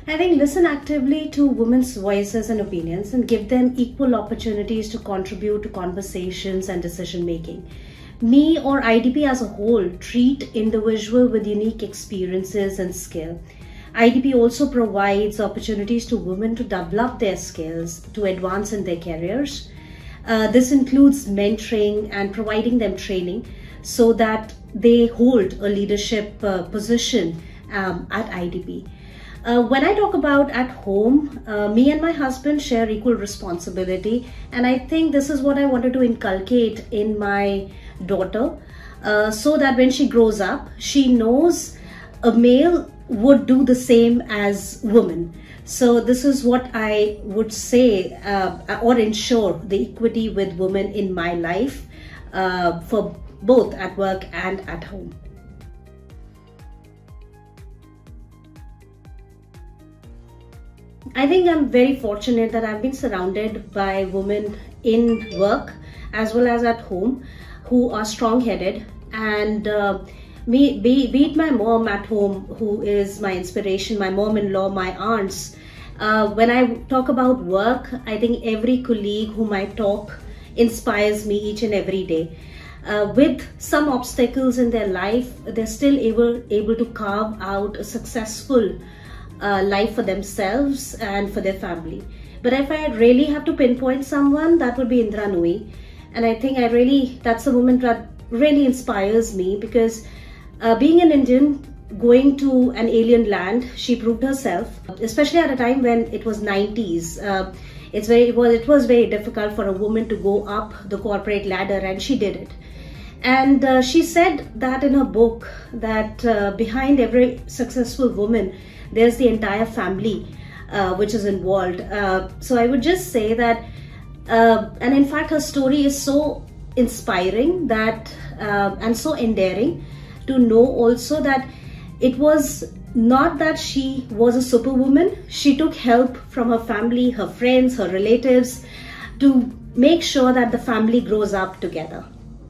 I think listen actively to women's voices and opinions and give them equal opportunities to contribute to conversations and decision making. Me or IDP as a whole treat individual with unique experiences and skill. IDP also provides opportunities to women to develop their skills, to advance in their careers. This includes mentoring and providing them training so that they hold a leadership position at IDP. When I talk about at home, me and my husband share equal responsibility, and I think this is what I wanted to inculcate in my daughter, so that when she grows up, she knows a male would do the same as women. So this is what I would say, or ensure the equity with women in my life, for both at work and at home. I think I'm very fortunate that I've been surrounded by women in work as well as at home who are strong-headed, and be it my mom at home, who is my inspiration, my mom-in-law, my aunts. When I talk about work, I think every colleague whom I talk inspires me each and every day. With some obstacles in their life, they're still able to carve out a successful life for themselves and for their family. But if I really have to pinpoint someone, that would be Indra Nooyi. And I think that's a woman that really inspires me, because being an Indian, going to an alien land, she proved herself, especially at a time when it was 90s. It was very difficult for a woman to go up the corporate ladder, and she did it. And she said that in her book, that behind every successful woman, there's the entire family which is involved. So I would just say that, and in fact her story is so inspiring that and so endearing to know also that it was not that she was a superwoman. She took help from her family, her friends, her relatives, to make sure that the family grows up together.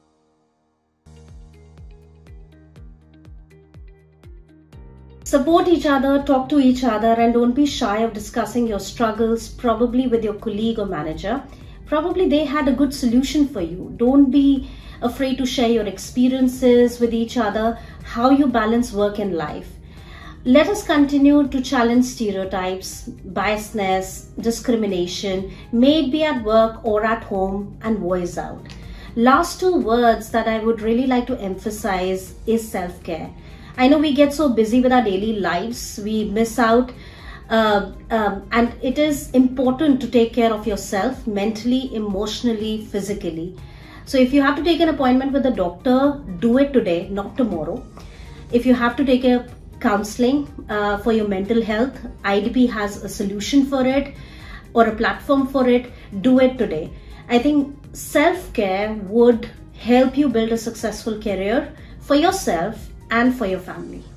Support each other, talk to each other, and don't be shy of discussing your struggles, probably with your colleague or manager. Probably they had a good solution for you. Don't be afraid to share your experiences with each other, how you balance work and life. Let us continue to challenge stereotypes, biasness, discrimination, may it be at work or at home, and voice out. Last two words that I would really like to emphasize is self-care. I know we get so busy with our daily lives, we miss out, and it is important to take care of yourself mentally, emotionally, physically. So if you have to take an appointment with a doctor, do it today, not tomorrow. If you have to take a counseling for your mental health, IDP has a solution for it or a platform for it, do it today. I think self-care would help you build a successful career for yourself and for your family.